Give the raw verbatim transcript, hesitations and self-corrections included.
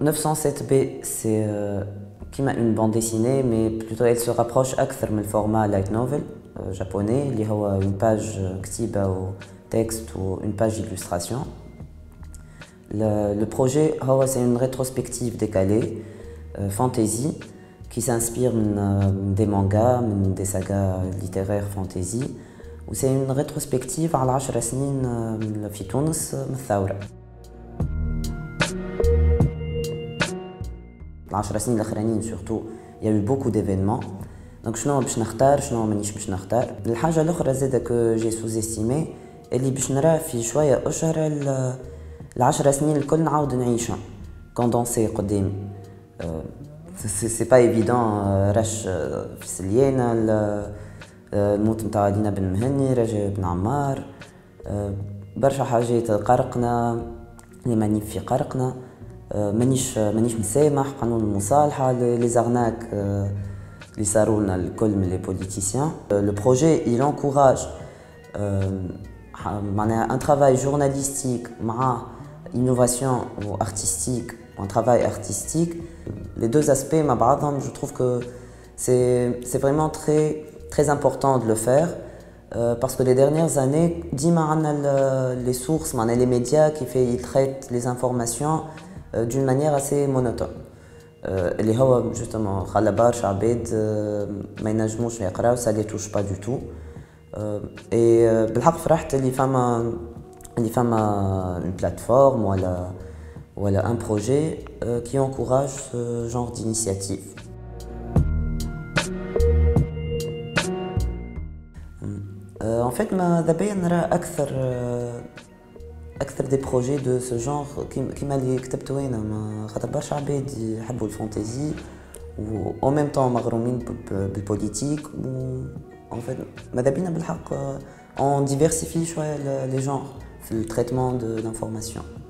neuf cent sept B, c'est euh, qui m'a une bande dessinée, mais plutôt elle se rapproche أكثر من le format light novel euh, japonais, اللي هو une page كتيبة ou texte ou une page d'illustration. Le, le projet, c'est une rétrospective décalée, euh, fantasy, qui s'inspire euh, des mangas, des sagas littéraires fantasy. C'est une rétrospective على عشر سنين في تونس من الثورة. العشر سنين الأخرانيين surtout, il y a eu beaucoup d'événements. Donc شنو باش نختار شنو مانيش باش نختار. الحاجة الأخرى زادة que j'ai sous-estimé اللي باش نراه في شوية أشهر العشر سنين الكل نعاود نعيشها كوندونسي قدامي. سي با ايفيدون راش في سليانة الموت نتاع لينا بن مهني رجاء بن عمار برشا حاجات قرقنا لي مانيف في قرقنا مانيش مانيش مسامح قانون المصالحة لي زارناك اللي صاروا لنا الكل من لي بوليتيسيان. لو بروجي il encourage معناها un travail journalistique مع innovation ou artistique, un travail artistique. Les deux aspects, ma بعضهم, je trouve que c'est vraiment très, très important de le faire euh, parce que les dernières années, dima les sources, les médias qui fait, ils traitent les informations euh, d'une manière assez monotone. اللي هو justement خلى برشا عباد ما ينجموش يقراو ça les touche pas du tout. Et بالحق فرحت اللي فما اللي فما une plateforme ولا ولا un projet euh, qui encourage ce genre d'initiative. Euh, en fait ما دابا نرى أكثر أكثر des projets de ce genre كيما اللي كتبتو أنا ما خاطر برشا عباد يحبوا الفانتازي و en même temps مغرومين بالبوليتيك و en fait ماذا بينا بالحق on diversifie شوية les genres في le traitement de l'information.